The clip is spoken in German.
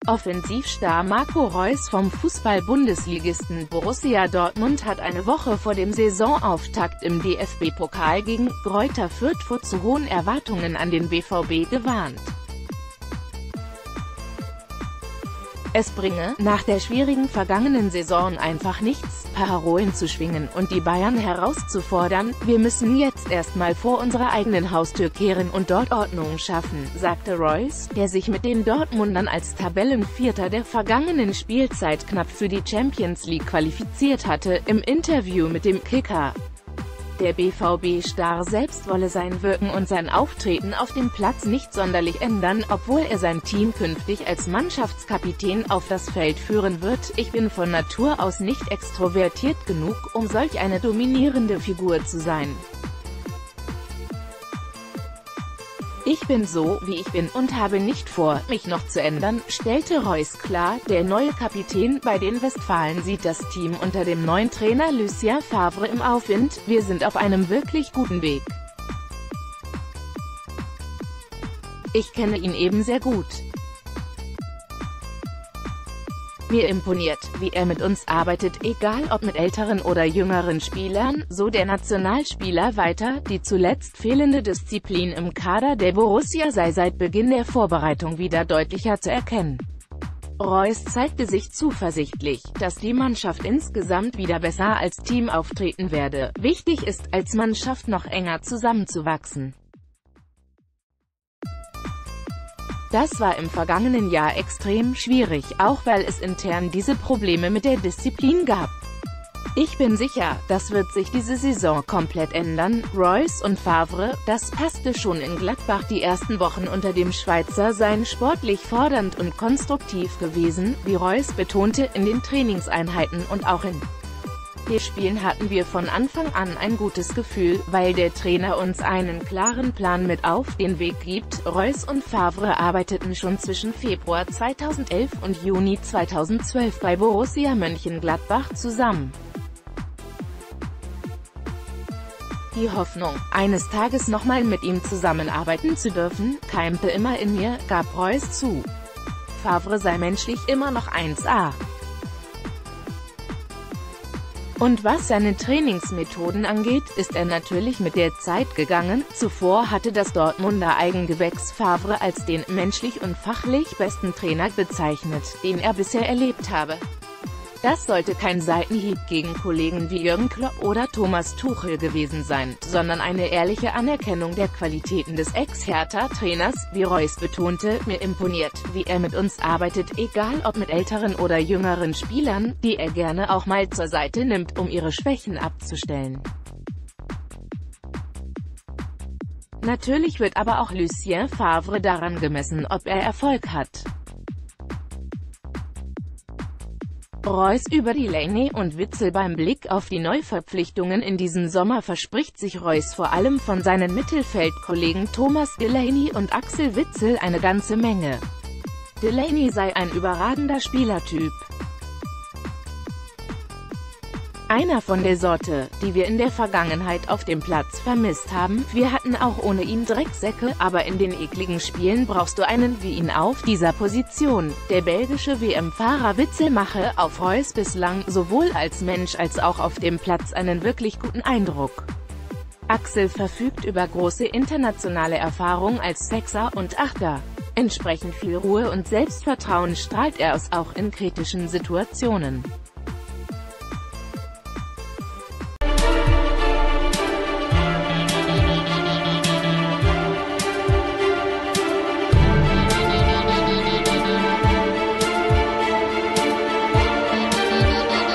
Offensivstar Marco Reus vom Fußball-Bundesligisten Borussia Dortmund hat eine Woche vor dem Saisonauftakt im DFB-Pokal gegen Greuther Fürth vor zu hohen Erwartungen an den BVB gewarnt. Es bringe, nach der schwierigen vergangenen Saison einfach nichts, Parolen zu schwingen und die Bayern herauszufordern: Wir müssen jetzt erstmal vor unserer eigenen Haustür kehren und dort Ordnung schaffen, sagte Reus, der sich mit den Dortmundern als Tabellenvierter der vergangenen Spielzeit knapp für die Champions League qualifiziert hatte, im Interview mit dem Kicker. Der BVB-Star selbst wolle sein Wirken und sein Auftreten auf dem Platz nicht sonderlich ändern, obwohl er sein Team künftig als Mannschaftskapitän auf das Feld führen wird. Ich bin von Natur aus nicht extrovertiert genug, um solch eine dominierende Figur zu sein. Ich bin so, wie ich bin und habe nicht vor, mich noch zu ändern, stellte Reus klar. Der neue Kapitän bei den Westfalen sieht das Team unter dem neuen Trainer Lucien Favre im Aufwind: Wir sind auf einem wirklich guten Weg. Ich kenne ihn eben sehr gut. Mir imponiert, wie er mit uns arbeitet, egal ob mit älteren oder jüngeren Spielern, so der Nationalspieler weiter. Die zuletzt fehlende Disziplin im Kader der Borussia sei seit Beginn der Vorbereitung wieder deutlicher zu erkennen. Reus zeigte sich zuversichtlich, dass die Mannschaft insgesamt wieder besser als Team auftreten werde. Wichtig ist, als Mannschaft noch enger zusammenzuwachsen. Das war im vergangenen Jahr extrem schwierig, auch weil es intern diese Probleme mit der Disziplin gab. Ich bin sicher, das wird sich diese Saison komplett ändern. Reus und Favre, das passte schon in Gladbach. Die ersten Wochen unter dem Schweizer seien sportlich fordernd und konstruktiv gewesen, wie Reus betonte, in den Trainingseinheiten und auch in den Spielen hatten wir von Anfang an ein gutes Gefühl, weil der Trainer uns einen klaren Plan mit auf den Weg gibt. Reus und Favre arbeiteten schon zwischen Februar 2011 und Juni 2012 bei Borussia Mönchengladbach zusammen. Die Hoffnung, eines Tages nochmal mit ihm zusammenarbeiten zu dürfen, keimte immer in mir, gab Reus zu. Favre sei menschlich immer noch 1A. Und was seine Trainingsmethoden angeht, ist er natürlich mit der Zeit gegangen. Zuvor hatte das Dortmunder Eigengewächs Favre als den menschlich und fachlich besten Trainer bezeichnet, den er bisher erlebt habe. Das sollte kein Seitenhieb gegen Kollegen wie Jürgen Klopp oder Thomas Tuchel gewesen sein, sondern eine ehrliche Anerkennung der Qualitäten des Ex-Hertha-Trainers, wie Reus betonte. Mir imponiert, wie er mit uns arbeitet, egal ob mit älteren oder jüngeren Spielern, die er gerne auch mal zur Seite nimmt, um ihre Schwächen abzustellen. Natürlich wird aber auch Lucien Favre daran gemessen, ob er Erfolg hat. Reus über Delaney und Witsel. Beim Blick auf die Neuverpflichtungen in diesem Sommer verspricht sich Reus vor allem von seinen Mittelfeldkollegen Thomas Delaney und Axel Witsel eine ganze Menge. Delaney sei ein überragender Spielertyp. Einer von der Sorte, die wir in der Vergangenheit auf dem Platz vermisst haben. Wir hatten auch ohne ihn Drecksäcke, aber in den ekligen Spielen brauchst du einen wie ihn auf dieser Position. Der belgische WM-Fahrer Witsel mache auf Reus bislang, sowohl als Mensch als auch auf dem Platz, einen wirklich guten Eindruck. Axel verfügt über große internationale Erfahrung als Sechser und Achter. Entsprechend viel Ruhe und Selbstvertrauen strahlt er aus, auch in kritischen Situationen.